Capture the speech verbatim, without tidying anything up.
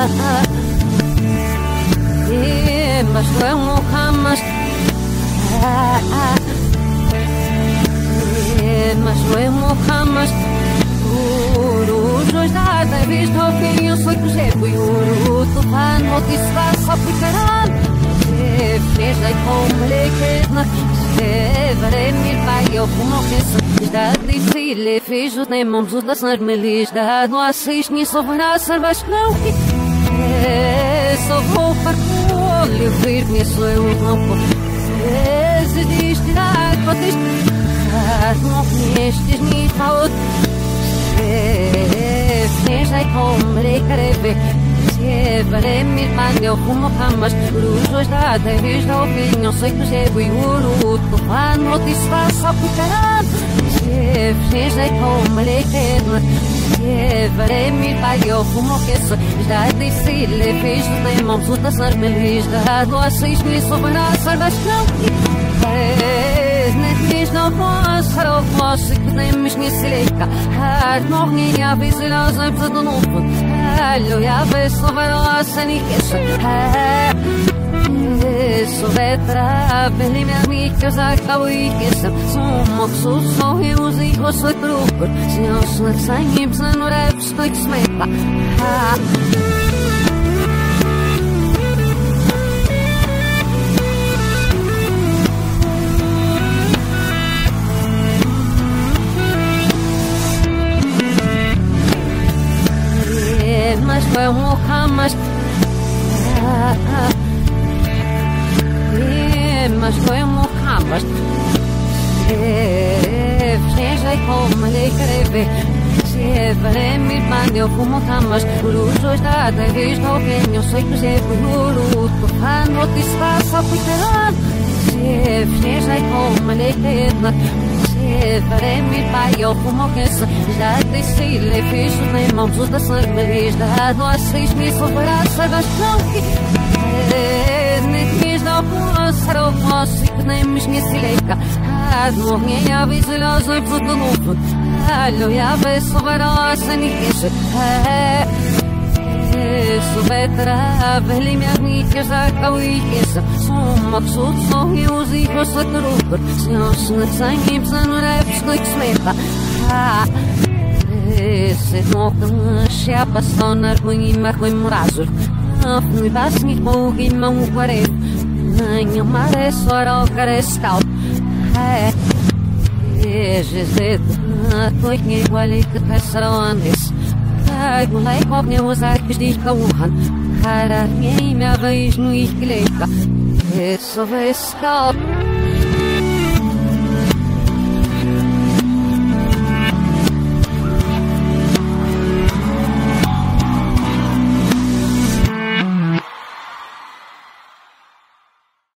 mas não Muhammad mas não Muhammad Urujos da vez do fim eu sou que jeito e uru tu fan motivas só ficarán fez aí como lequena Severe mir pai eu como que da difícil fez os nemons os das armelis da no assis ni sobra servas não que só vou para o livre me sou eu não se distrair podes não conheces ni falta fez aí como lequena Severe mir pai eu como camas cruzos da vez da opinião sei que jeito e uru tu fan motivas só ficarán fez aí como lequena Severe mir pai eu como que sou da difícil fez os nemons os das armelis da do assis me sobra servas não Nes não posso o posso que temos nesse leca Har nog niet ja we zullen als een te doen op Hallo ja we zullen als een ikesha Eso vetra beli minha amiga já acabou ikesha Somos so so os hijos soy truco Se eu sou sangue no rap estou que smeta mas foi Muhammad mas foi Muhammad fez aí como ele escreve Severe mir pai eu como Muhammad Urujos da vez do bem eu sei que jeito uru tu fan motivas só ficarán fez aí como ele escreve Severe mir pai eu como que sou já disse ele fez os nemons os das armelis da no assis me sobra servas não que nem não posso o posso que temos nesse leca não nem aviso os olhos do novo alho já vê sobra essa niqueja Isso vetra beli minha amiga já acabou ikesha Somos so so os hijos soy truco Se eu sou sangue no rap estou que smeta Esse não se apaixonar com imagem morazor Fui basni com o irmão quarenta Nem amare só o cara escal Esse Toi que igual que passaram antes Ai, mulai kop ne usar que diz kauhan Cara, ninguém me avais no ikleika Isso vai escapar